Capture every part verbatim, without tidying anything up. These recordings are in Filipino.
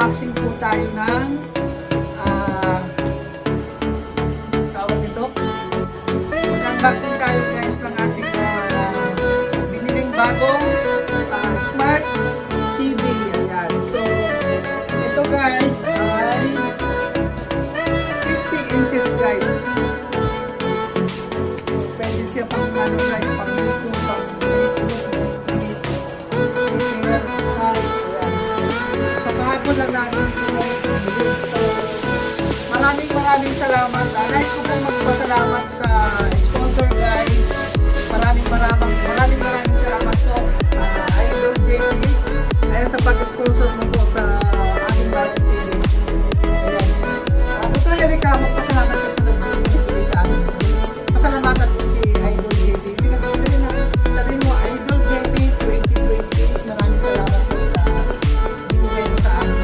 mag-unboxing po tayo ng uh, tawag nito. Mag-unboxing tayo guys ng ating uh, biniling bagong uh, smart T V. Ayan. So, ito guys ay fifty inches guys. So, pwede siya pang ano guys, pang YouTube, pang Facebook. Lang namin ito. So, maraming maraming salamat. Uh, nice ko pong magpasalamat sa sponsor guys. Maraming maraming maraming maraming salamat po. Uh, Idol J P. Ayan sa pag-sponsor mo po sa aking bagong T V. Ayan. Uh, Ito na Erika, magpasalamat ka sa nagbili sa amin. Pasalamatan po si Idol J P. Hindi ka po na sabi mo, Idol J P twenty twenty. Maraming salamat po sa binigay mo sa amin.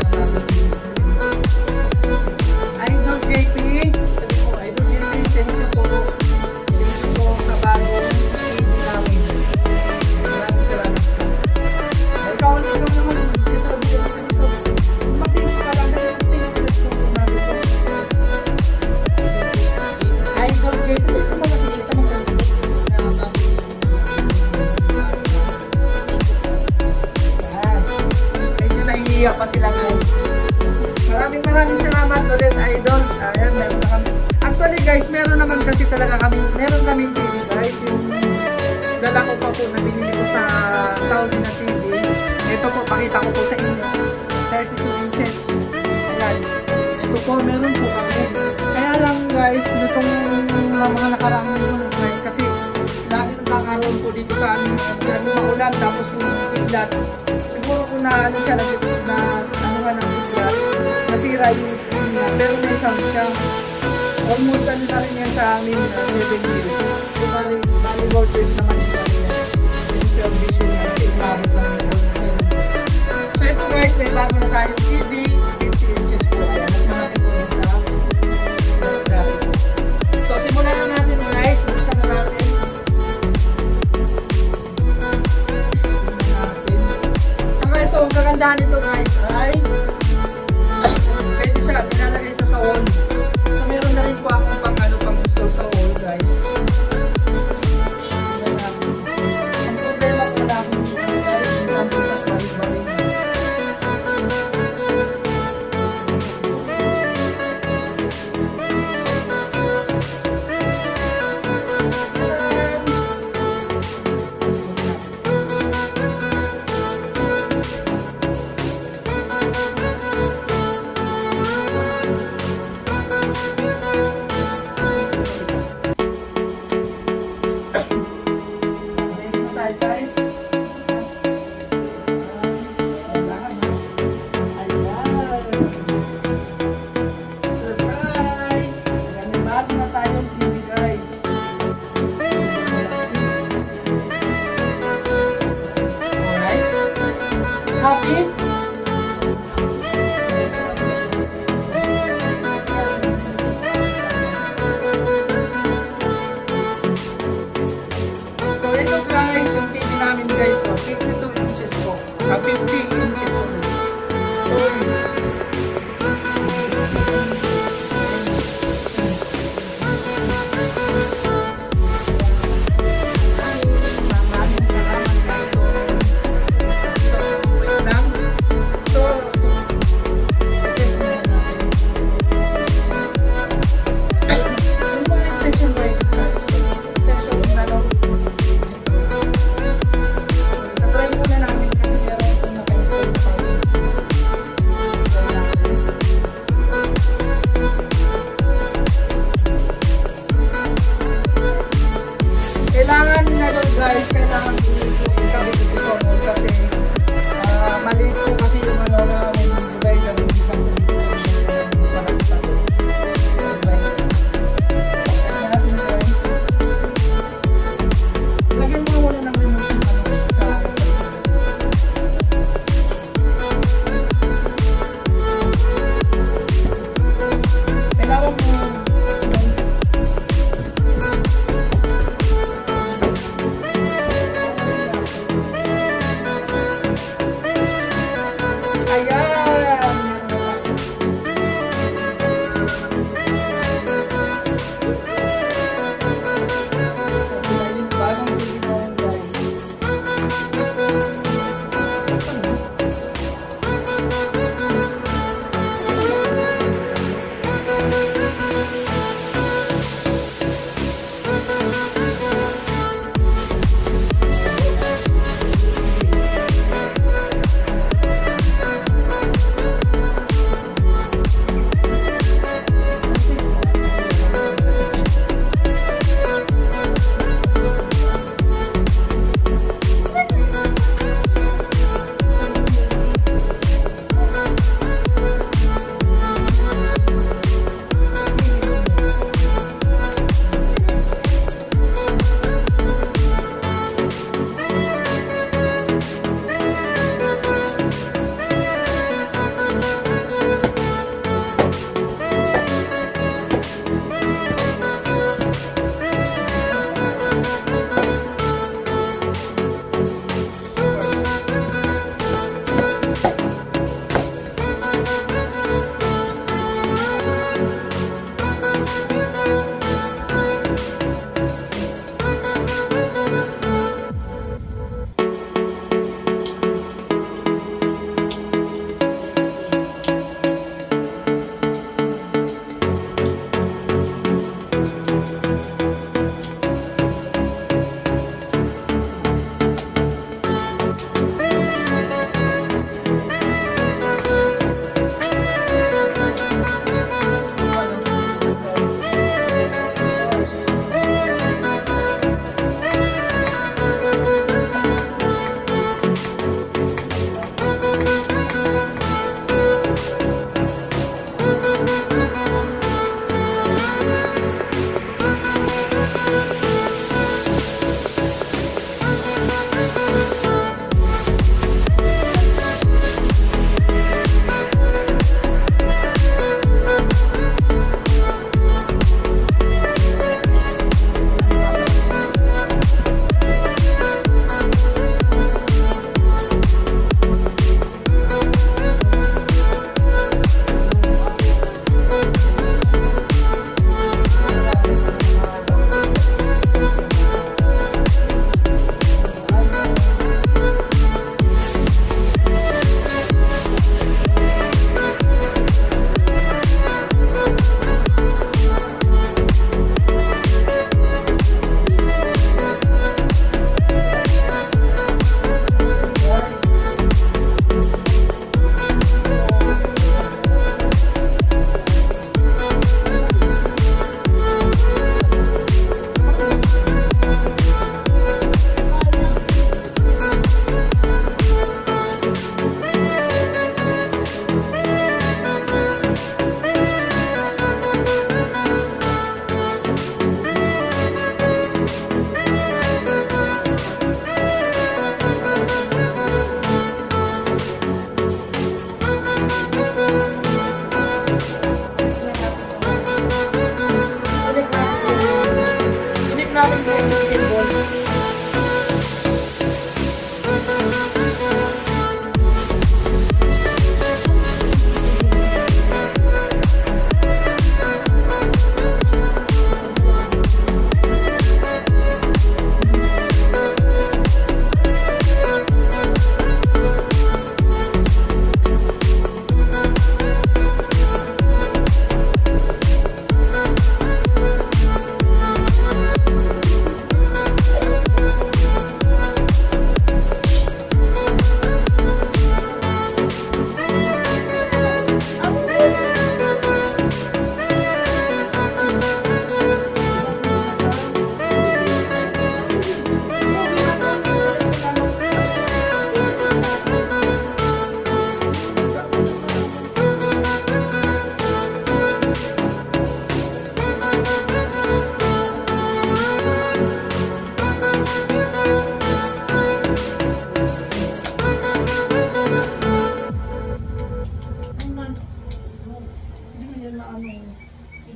Idol J P, sabi ko, Idol J P, thank you po. Thank you po sa bagong T V namin. Maraming salamat po. Ikaw, ikaw naman, dito, dito, dito. Matingin ka lang na yung tingin sa sponsor namin ito. Idol J P, ito mo matingin ka magkakita sa bagong T V. Ayan. Medyo nahihiya pa sila guys. Maraming maraming salamat ulit Idol. Ayan, meron na kami. Actually guys, meron naman kasi talaga kami, meron kami T V guys. Yung dala ko pa po na binili ko sa Saudi na T V. Ito po, pakita ko po sa inyo. thirty-two inches. Ayan. Ito po, meron po kami. Kaya lang guys, nitong mga nakaraang yun guys, kasi lagi nagkakaroon po dito sa amin. Kaya maulan, tapos yung siglat. Siguro kung na ano siya, na ano nga ng siglat. Masira yung screen niya, pero may sound siya. Almost ano na rin yan sa amin, uh, seven years. So, bali, bali worth it naman yung ano yan. Yung service yun kasi umabot lang yung seven years. So, ito guys, may bago na tayong T V, fifty inches po. Ayan, mas malaki po yun sa graphic. So, simulan na natin guys, buksan na natin. Simulan natin. Saka ito, ang kagandahan nito guys ay pwede siya, pinalagay sa sa wall. So, meron na rin po akong pang ano, pang install sa wall, guys. Ang problema po natin dito, guys, yung ang bukas balik-balik. Happy? So ito guys, yung T V namin guys, so fifty-two inches po. Uh, fifty inches only. So, kailangan na doon guys, kailangan ikabit ito sa wall kasi uh, maliit po kasi yung ano na yung divider yung divider dito sa divider. Kaya natin guys, lagyan mo muna ng remote yung ano sa kailangan mo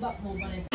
back mo pa na